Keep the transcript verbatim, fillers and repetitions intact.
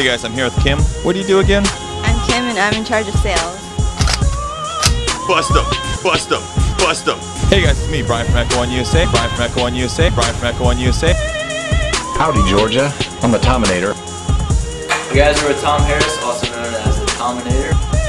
Hey guys, I'm here with Kim. What do you do again? I'm Kim and I'm in charge of sales. Bust them! Bust them! Bust them! Hey guys, it's me, Brian from Echo One U S A. Brian from Echo One U S A. Brian from Echo One U S A. Howdy, Georgia. I'm the Tominator. You guys are with Tom Harris, also known as the Tominator.